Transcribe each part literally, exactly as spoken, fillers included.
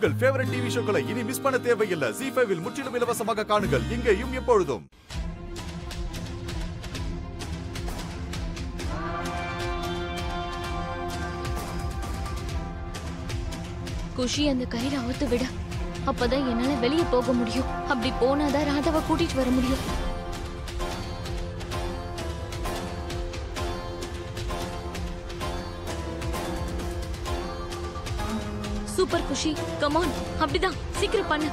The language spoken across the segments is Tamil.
உங்கள் ஃபேவரட் டிவி ஷோக்களை இனி மிஸ் பண்ண தேவையில்லை. ஜீ ஃபைவ் இல் முற்றிலும் இலவசமாக காணுங்கள். இங்கேயும் எப்பொழுதும். குஷி அந்த கயிறை அவுத்து விட, அப்பதான் என்னால வெளியே போக முடியும். அப்படி போனாதான் ராதாவை கூட்டிட்டு வர முடியும். சூப்பர் குஷி, கம் ஆன், அப்படிதான், சீக்கிரம் பண்ணு.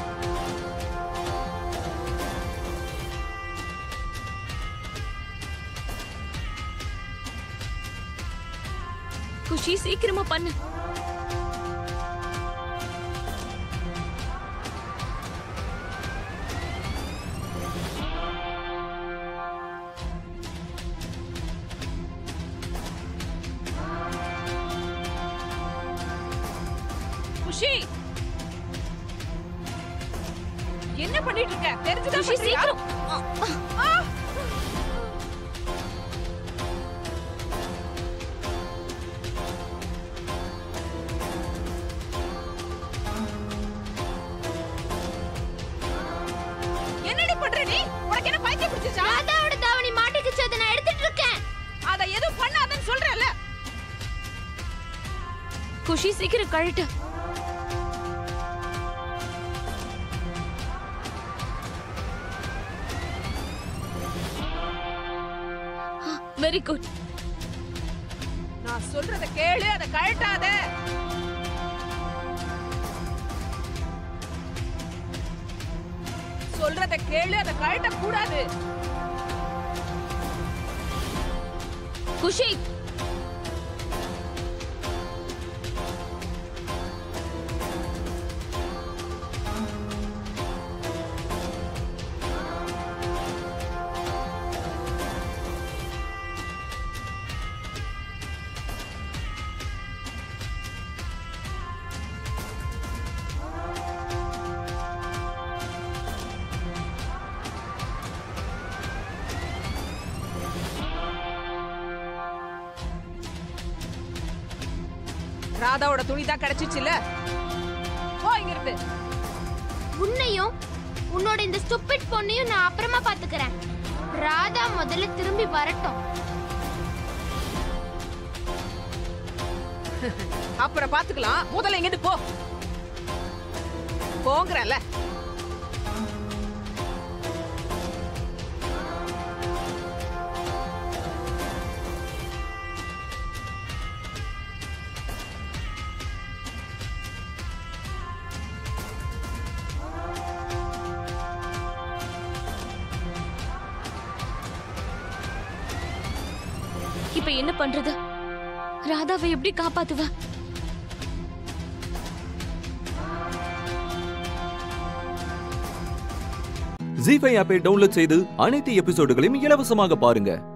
குஷி சீக்கிரமா பண்ணு. என்ன பண்ணிட்டு இருக்க? தெரிஞ்சுதான் பண்றியா? என்னடி பண்ற நீ? உனக்கு என்ன பைத்தியம் பிடிச்சா? ராதாவோட தாவணி மாட்டிக்கிச்சு, அதை நான் எடுத்துட்டு இருக்கேன். அத எதுவும் பண்ணாதன்னு சொல்றேன்ல. குஷி சீக்கிரம் கழட்டு. Very good. நான் சொல்றத கேளு, அத கழட்டாத. சொல்றத கேளு, அத கழட்ட கூடாது. குஷி, ராதாவோட துணி தான் கிடைச்சிச்சுல, போ இங்க இருந்து. உன்னையும் உன்னோட இந்த ஸ்டூபிட் பொண்ணையும் நான் அப்புறமா பாத்துக்கிறேன். ராதா முதல்ல திரும்பி வரட்டும். அப்புறம் பாத்துக்கலாம், முதல்ல இங்க இருந்து போ. போங்கறல. இப்ப என்ன பண்றது? ராதாவை எப்படி காப்பாத்துவ? ஜீ ஃபைவ் ஆப்பை டவுன்லோட் செய்து அனைத்து எபிசோடுகளையும் இலவசமாக பாருங்க.